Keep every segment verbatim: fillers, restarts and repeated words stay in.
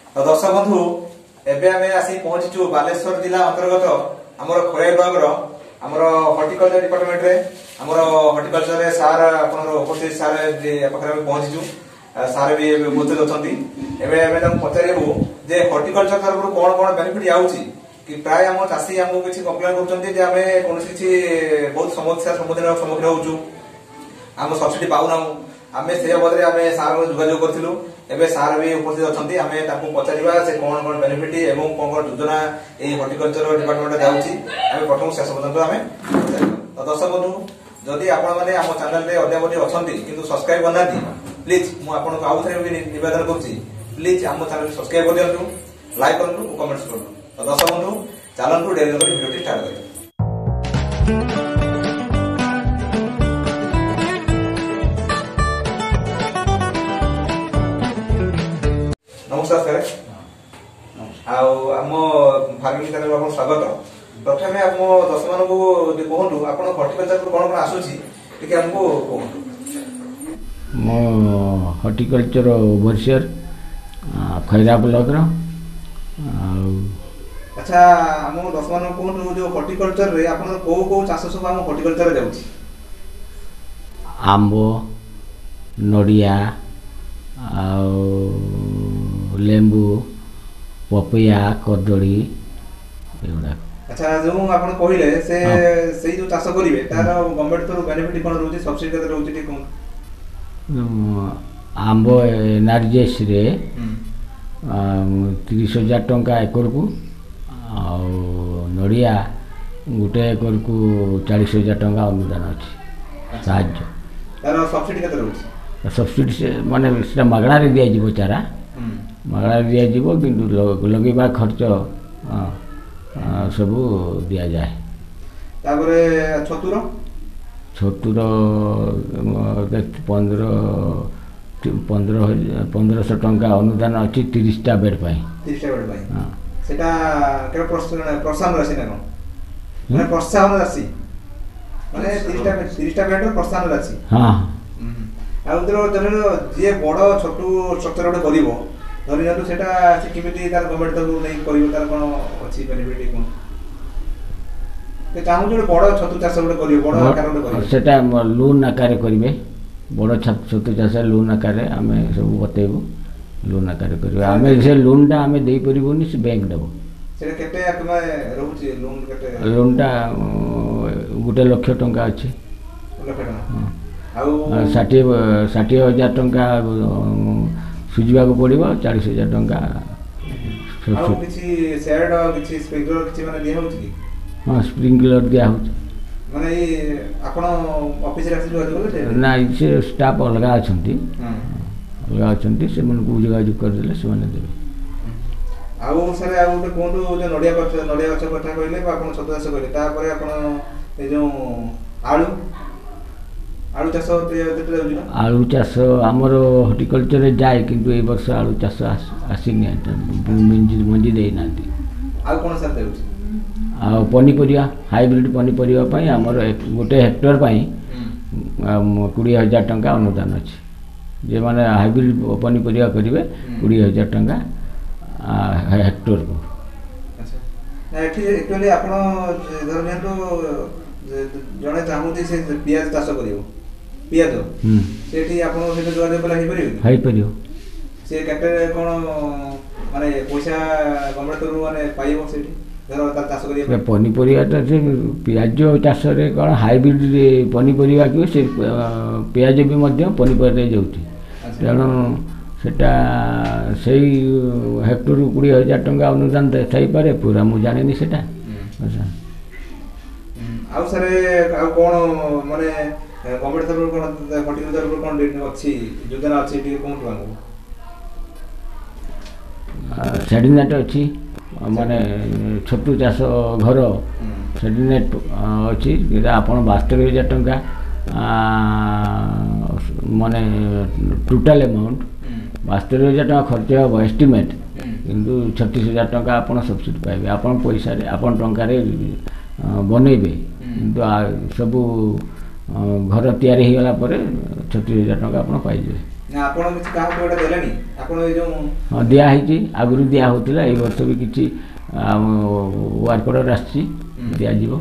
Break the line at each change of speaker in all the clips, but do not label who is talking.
तो दर्शक बंधु एबे आमे आसी पहुंचीचु बालेश्वर जिला अंतर्गत हमर खोराई विभाग रो हमर हॉर्टिकल्चर डिपार्टमेंट रे हमर हॉर्टिकल्चर रे सार आपनर उपस्थित सार जे पखरा में पहुंचीचु सार भी उपस्थित अछंती एबे एबे हम पचारेबु जे हॉर्टिकल्चर तरफ कोन कोन बेनिफिट आउची कि प्राय हम चासी हमको किछि कंप्लेन करछंती जे हमें कोन किछि बहुत समस्या सम्मुखीन सम्मुखीन होउछु हम सब्सिडी पाउ ना आमे से बदले आमे सार को जोगाजोग करथिलु एबे सार भी उपस्थित अछंती आमे ताकू पचारिबा से कोन कोन बेनिफिट एवं कोन कोन योजना ए हॉर्टिकल्चर डिपार्टमेंट जाउची आमे प्रथम शेष पर्यंत आमे तो दर्शक बंधु जदि आपण माने हम चैनल रे अद्यावधि अछंती किंतु सब्सक्राइब करनाती प्लीज मु आपण को आउ थरे भी निवेदन करछि प्लीज हम चैनल सब्सक्राइब कर दियंतु लाइक करंतु कमेंट्स करंतु तो दर्शक बंधु चलंतु डेली नंबर वीडियो स्टार्ट करियो। नमस्कार सर आम फार्मिंग चैनल आपन स्वागत प्रथम आम दर्शक मान को कहतु आप हॉर्टिकल्चर कौन कौन आसूसी टिके हमको कहतु
मो हॉर्टिकल्चर ओवरसियर खैरा ब्लॉक रो
अच्छा आम दर्शक मान कहतु जो हॉर्टिकल्चर रे आपन को को चाष सब हम हॉर्टिकल्चर रे जाउची
आंबो नडिया आ लेंबू पपया कदड़ी एगुड़ा।
अच्छा जो आपण कहिले से सेही जो चाष करिवे तार गवर्नमेंट तो बेनिफिट कोन रहउची सब्सिडी कते रहउची ठी कोन
आंबो एनआरजीएस रे तीस हजार टंका एकर को आ नडिया गुटे एकर को चालीस हजार टंका अनुदान अछि साहाय्य
तार सब्सिडी कते रहउची
सब्सिडी से माने सेटा मागणा रे दिया जिवो चारा मागणा दिया जीवो किंतु लगेबा खर्च सब दिया जाए
तापरे छतुर
छतुर पंद्रह पंद्रह पंद्रह सौ टंका अनुदान अच्छी तीस टा बेड पाई
तीस टा बेड पाई हां सेटा के प्रोत्साहन राशि ना कोन माने प्रोत्साहन राशि माने तीस टा तीस टा बेड प्रोत्साहन राशि
हां
आ उधर जने जे बड़ छोटू स्ट्रक्चर उडे करिवो धरि जतु सेटा से किमिति तार गवर्नमेंट तो नै करिवो तार कोन अछि बेनिफिट कोन ते चाहू जो बड़ छतु चाष उडे करिवो बड़ आकार उडे करिवो
सेटा लोन आकार करिवे बड़ छतु चाष लोन आकार हमें सब बतेबो लोन आकार करिवे हमें से लोन टा हमें देई परिबोनी से बैंक देबो
सेटा केते आत्मा रहउची लोन केते
लोन टा गुटे लाख टंका अछि
लाख टंका
षाठी षाठी हजार टंका सुझा को पड़ो चालीस हजार टंका हाँ स्प्रिंकलर दिया ना से स्टाफ अलग अच्छा अलग अच्छा से जोगाजोग करदे से देवे
आउ सर आ गोटे कहतु जो नडिया नडिया गछ कथा कहले आपन छतु चाष कहले तापर आपन ए जो आलू आलू चाष
आलू चाष आमर हॉर्टिकल्चर जाए किंतु ए वर्ष आलू चाष आसीनी मंजी मंजी दे ना
आउ कोन सर देउची
आ पनीपरिया हाइब्रिड पनीपरिया पई आमर गोटे हेक्टर पई बीस हजार टंका अनुदान अछि जे माने हाइब्रिड पनीपरिया करिवे बीस हजार टंका हेक्टर को।
अच्छा ना एठी एक्चुअली आपण धरनिया तो जने चाहूती से पियाज चाष करिवो पियाज सेठी आपण से जोगाजोग कला हे परियो
हाई परियो
से केते कोन माने पैसा गवर्नमेंट तो माने पाइबो सेठी धर ता चाष करियो
पनीपरिया त से पियाज चाष रे कोन हाइब्रिड पनीपरिया कि से पियाज भी मध्य पनीपरिया रे जाउती तेणु सेटा सेही हेक्टर बीस हजार टंका अनुदान थाई पारे पूरा मु जानेनी सेटा अच्छा
आउ सर आ कोन माने गवर्नमेंट तरफ कोन हॉर्टिकल्चर तरफ कोन अछि योजना अछि टी कोन बांगो
सेडिनेट अछि माने छतु चाष घर सेडिनेट अछि आपण बास्तव हजार टंका माने टोटल अमाउंट बास्तव हजार टंका खर्च हो एस्टिमेट किंतु छत्तीस हजार टंका आपण सब्सिडी पाइबे आपण पैसा रे आपण टंका रे बनइबे किंतु सब घर तैयारी हो गला छत्तीस हजार टंका आप पाइजे।
ନା ଆପଣ କିଛି କାହାକୁ ଏଇଟା ଦେଲେନି ଆପଣ ଏଇ ଯୋଉ
ହଁ ଦିଆହେଇଛି ଆଗରୁ ଦିଆ ହେଉଥିଲା ଏଇ ବର୍ଷ ବି କିଛି ୱାର୍କ ଅର୍ଡର ଆସିଛି ଦିଆଯିବ।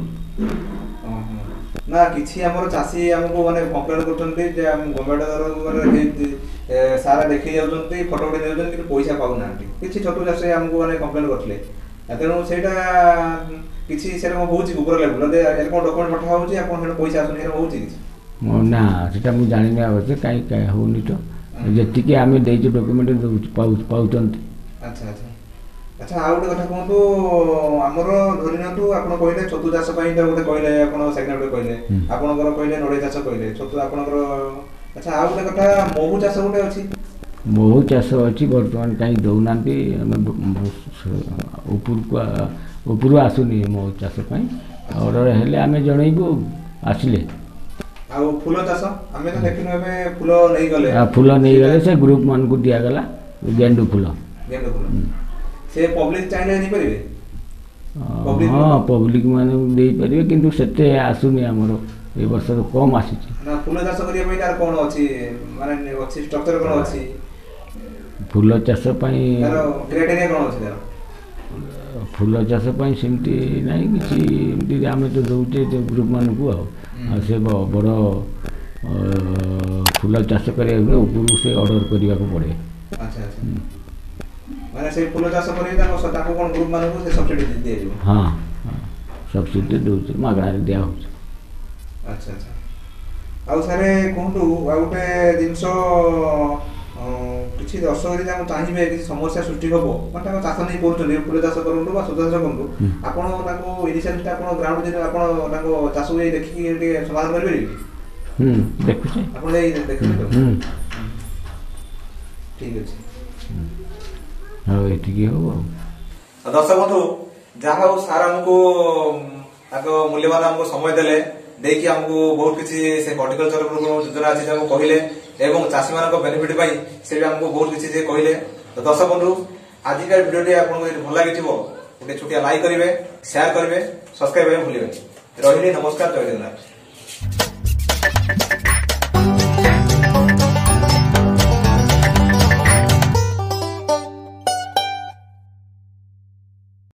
ନା କିଛି ଆମର ଚାଷୀ ଆମକୁ ମାନେ କମ୍ପ୍ଲେନ କରୁଛନ୍ତି ଯେ ଆମ ଗଭର୍ଣ୍ଣମେଣ୍ଟ ସାରା ଦେଖେଇ ଯାଉଛନ୍ତି ଫଟୋ ଉଠେଇ ଯାଉଛନ୍ତି କିନ୍ତୁ ପଇସା ପାଉନାହାନ୍ତି କିଛି ଛୋଟ ଚାଷୀ ଆମକୁ ମାନେ କମ୍ପ୍ଲେନ କରିଥିଲେ ତେଣୁ ସେଇଟା କିଛି ସେଟା କଣ ହଉଛି ଉପର ଲେଭେଲ କଣ ଡକ୍ୟୁମେଣ୍ଟ ପଠା ହଉଛି ଆପଣ ସେଟା ପଇସା ଆସୁନି ସେଟା ହଉଛି କିଛି
ନା ସେଟା ମୁଁ ଜାଣିନି ଅବଶ୍ୟ କାହିଁ କାହିଁ ହଉନି ତ ଯେତିକି ଆମେ ଦେଇଛୁ ଡକ୍ୟୁମେଣ୍ଟ ପାଉଛନ୍ତି।
ଆଚ୍ଛା ଆଚ୍ଛା ଆଚ୍ଛା ଆଉ ଗୋଟେ କଥା କୁହନ୍ତୁ ଆମର ଧରି ନିଅନ୍ତୁ ଆପଣ କହିଲେ ଛତୁ ଚାଷ ପାଇଁ ଗୋଟେ କହିଲେ ଆପଣ ସେକେଣ୍ଡ ଗୋଟେ କହିଲେ ଆପଣଙ୍କର କହିଲେ ନଡ଼ିଆ ଚାଷ କହିଲେ ଛତୁ ଆପଣଙ୍କର ଆଚ୍ଛା ଆଉ ଗୋଟେ କଥା ମହୁ ଚାଷ ଗୋଟେ ଅଛି
ମହୁ ଚାଷ ଅଛି ବର୍ତ୍ତମାନ କାହିଁ ଦେଉନାହାନ୍ତି ଆମେ ଉପରକୁ ଉପରୁ ଆସୁନି ମହୁ ଚାଷ ପାଇଁ ଅର୍ଡର ହେଲେ ଆମେ ଜଣେଇବୁ ଆସିଲେ।
ଆଉ ଫୁଲ ଚାଷ ଆମେ ତ ଦେଖିନୁ ଏବେ ଫୁଲ ନେଇଗଲେ
ଫୁଲ ନେଇଗଲେ ସେ ଗ୍ରୁପ ମାନଙ୍କୁ ଦିଆଗଲା ଗେଣ୍ଡୁ ଫୁଲ
ଗେଣ୍ଡୁ ଫୁଲ ସେ ପବ୍ଲିକ ଚାହିଁଲେ ନେଇପାରିବେ
ହଁ ପବ୍ଲିକ ମାନେ ଦେଇପାରିବେ କିନ୍ତୁ ସେତେ ଆସୁନି ଆମର ଏ ବର୍ଷ କମ୍ ଆସିଛି।
ନା ଫୁଲ ଚାଷ କରିବା ପାଇଁ ତାର କ'ଣ ଅଛି ମାନେ ଅଛି ଷ୍ଟ୍ରକ୍ଚର କ'ଣ ଅଛି
ଫୁଲ ଚାଷ ପାଇଁ
ତାର କ୍ରାଇଟେରିଆ କ'ଣ ଅଛି ତାର
ଫୁଲ ଚାଷ ପାଇଁ ସେମିତି ନାହିଁ କିଛି ଏମିତି ଆମେ ତ ଦେଉଛେ ଗ୍ରୁପ ମାନଙ୍କୁ ଆଉ ଆଉ ସେ ବଡ଼ ଫୁଲ ଚାଷ କରିବାକୁ ଉପରକୁ ସେ ଅର୍ଡର କରିବାକୁ ପଡ଼େ।
ଆଚ୍ଛା ଆଚ୍ଛା ମାନେ ସେଇ ଫୁଲ ଚାଷ କରି ତାକୁ କ'ଣ ଗ୍ରୁପ ମାନଙ୍କୁ ସେ ସବସିଡି ଦିଆଯିବ
ହଁ ସବସିଡି ଦେଉଛି ମାଗଣାରେ ଦିଆହେଉଛି।
ଆଚ୍ଛା ଆଚ୍ଛା ଆଉ ସାରେ କୁହନ୍ତୁ ଆଉ ଗୋଟେ ଜିନିଷ କିଛି ଦର୍ଶକ ଯଦି ଆମେ ଚାହିଁବେ କିଛି ସମସ୍ୟା ସୃଷ୍ଟି ହେବ ମାନେ ତାଙ୍କ ଚାଷ ନେଇ କରୁଛନ୍ତି ଫୁଲ ଚାଷ କରନ୍ତୁ ବା ସୂତା ଚାଷ କରନ୍ତୁ ଆପଣ ତାଙ୍କୁ ଇନିସିଆଲିଟା ଆପଣ ଗ୍ରାଉଣ୍ଡ ଯଦି ଆପଣ ତାଙ୍କ ଚାଷକୁ ଯାଇ ଦେଖିକି ଟିକେ ସମାଧାନ କରିପାରିବେ
ହୁଁ ଦେଖୁଛି
ଆପଣ ଯାଇ ଦେଖିବେ ତ ଠିକ୍ ଅଛି
ହଉ ଏତିକି ହଉ ଆଉ
ଦର୍ଶକ ବନ୍ଧୁ ଯାହା ହଉ ସାର୍ ଆମକୁ ତାଙ୍କ ମୂଲ୍ୟବାନ ଆମକୁ ସମୟ ଦେଲେ ଦେଇକି ଆମକୁ ବହୁତ କିଛି ସେ ହର୍ଟିକଲଚର ଯୋଜନା ଅଛି ତାକୁ କହିଲେ ଏବଂ ଚାଷୀ ମାନଙ୍କ ବେନିଫିଟ ପାଇଁ ସେ ବି ଆମକୁ ବହୁତ କିଛି ସେ କହିଲେ। ତ ଦର୍ଶକ ବନ୍ଧୁ ଆଜିକାର ଭିଡିଓଟି ଆପଣଙ୍କୁ ଯଦି ଭଲ ଲାଗିଥିବ ଗୋଟେ ଛୋଟିଆ ଲାଇକ୍ କରିବେ ସେୟାର କରିବେ ସବସ୍କ୍ରାଇବ କରିବାକୁ ଭୁଲିବେନି। ରହିଲି ନମସ୍କାର ଜୟ ଜଗନ୍ନାଥ।